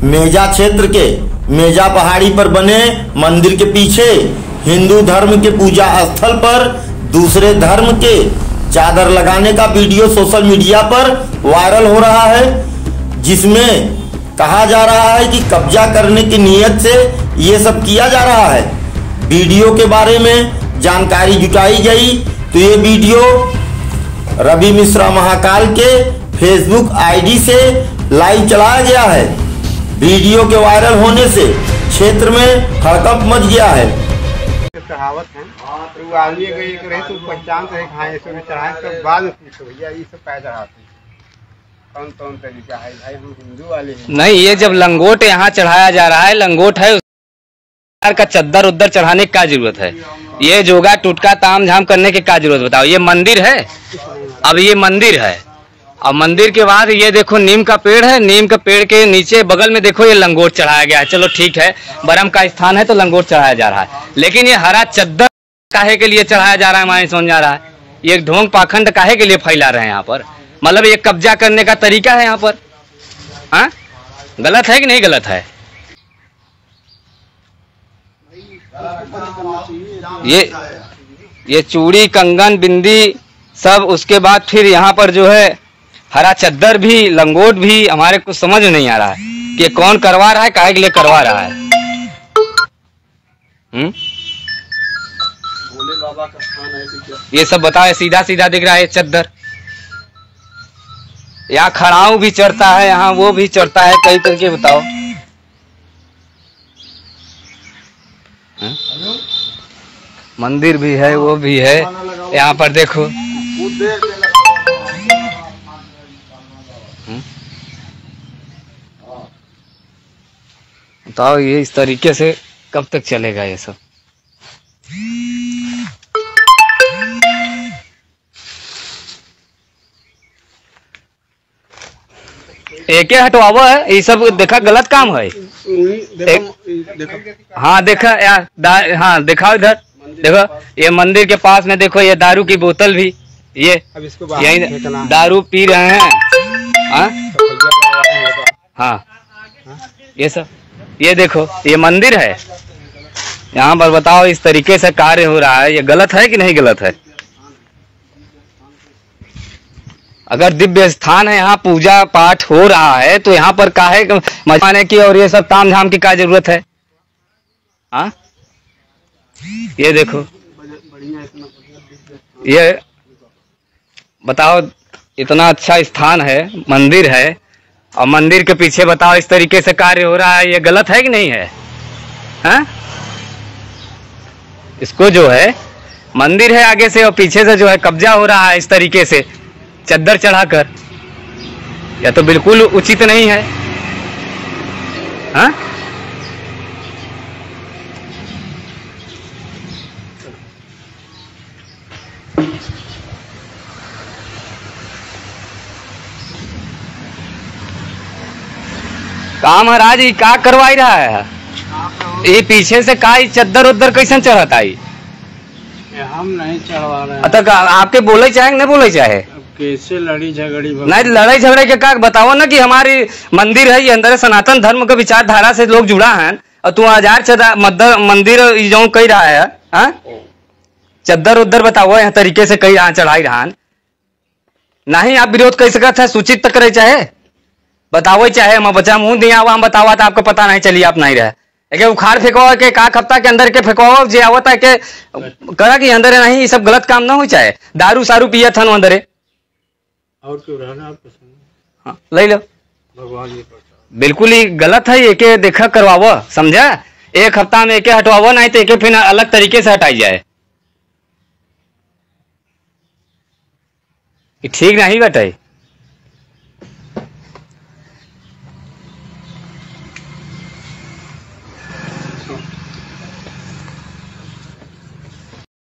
मेजा क्षेत्र के मेजा पहाड़ी पर बने मंदिर के पीछे हिंदू धर्म के पूजा स्थल पर दूसरे धर्म के चादर लगाने का वीडियो सोशल मीडिया पर वायरल हो रहा है, जिसमें कहा जा रहा है कि कब्जा करने की नीयत से ये सब किया जा रहा है। वीडियो के बारे में जानकारी जुटाई गई तो ये वीडियो रवि मिश्रा महाकाल के फेसबुक आईडी से लाइव चलाया गया है। वीडियो के वायरल होने से क्षेत्र में हड़कंप मच गया है। कहावत है तो आदमी एक रहे तो पहचान से खाए इसमें चढ़ाए तो बाद में पूछो भैया ये सब पैदा चढ़ाते हैं कौन तरीका है भाई, हम हिंदू वाले हैं। नहीं, ये जब लंगोट यहाँ चढ़ाया जा रहा है, लंगोट है का चद्दर उद्दर चढ़ाने की क्या जरूरत है? ये जोगा टुटका ताम झाम करने की क्या जरूरत बताओ? ये मंदिर है, अब ये मंदिर है और मंदिर के बाद ये देखो नीम का पेड़ है, नीम का पेड़ के नीचे बगल में देखो ये लंगोट चढ़ाया गया है। चलो ठीक है, बरम का स्थान है तो लंगोट चढ़ाया जा रहा है, लेकिन ये हरा चद्दर काहे के लिए चढ़ाया जा रहा है? हमारे समझ आ रहा है ये ढोंग पाखंड काहे के लिए फैला रहे हैं यहाँ पर? मतलब ये कब्जा करने का तरीका है यहाँ पर। हाँ, गलत है कि नहीं गलत है? ये चूड़ी कंगन बिंदी सब, उसके बाद फिर यहाँ पर जो है हरा चद्दर भी लंगोट भी, हमारे कुछ समझ नहीं आ रहा है कि कौन करवा रहा है, काहे के लिए करवा रहा है। भोले बाबा का स्थान है ये सब बताओ, सीधा सीधा दिख रहा है चद्दर। यहाँ खड़ाऊ भी चढ़ता है, यहाँ वो भी चढ़ता है, कई तरीके बताओ। मंदिर भी है, वो भी है, यहाँ पर देखो। बताओ ये इस तरीके से कब तक चलेगा ये सब? एके हटवावा है, ये सब देखा गलत काम है। हाँ देखा यार, हाँ दिखाओ इधर, देखो ये मंदिर के पास में देखो ये दारू की बोतल भी, ये यही दारू पी रहे हैं। हाँ ये सब, ये देखो ये मंदिर है, यहाँ पर बताओ इस तरीके से कार्य हो रहा है, ये गलत है कि नहीं गलत है? अगर दिव्य स्थान है, यहाँ पूजा पाठ हो रहा है, तो यहाँ पर काहे मजाने की और ये सब ताम झाम की क्या जरूरत है? हाँ ये देखो, ये बताओ इतना अच्छा स्थान है, मंदिर है, और मंदिर के पीछे बताओ इस तरीके से कार्य हो रहा है, ये गलत है कि नहीं है? हाँ, इसको जो है मंदिर है आगे से और पीछे से जो है कब्जा हो रहा है इस तरीके से चद्दर चढ़ाकर, यह तो बिल्कुल उचित नहीं है। हाँ काम महाराज ये क्या करवाई रहा है? ये पीछे से का चद्दर उद्दर कैसे चढ़ता है? हम नहीं चढ़वा रहे हैं। तो आपके बोले चाहे नहीं बोले चाहे? कैसे लड़ी झगड़ी? नहीं, लड़ाई झगड़े के का बताओ ना कि हमारी मंदिर है, ये अंदर सनातन धर्म के विचारधारा से लोग जुड़ा है, और तू हजार मंदिर जो कही रहा है। हाँ चद्दर उद्दर बताओ यहाँ तरीके से कही रहा चढ़ाई रहा नहीं, आप विरोध कर सकते है, सूचित तक करे चाहे बताओ चाहे हम बच्चा मुंह दिया हुआ हम बतावा तो आपको पता नहीं चलिए, आप नहीं रहे उखाड़ फेंको के का हफ्ता के अंदर के फेंको जे आवता है के करा कि अंदर नहीं, ये सब गलत काम ना हो। चाहे दारू सारू पिया था अंदर और क्यों रहना आप पसंद? हाँ ले लो, भगवान ये बिल्कुल ही गलत है। एके देखा करवाओ, समझा? एक हफ्ता में एके हटवाओ, नहीं तो एके फिर अलग तरीके से हटाई जाए, ठीक नहीं बताई।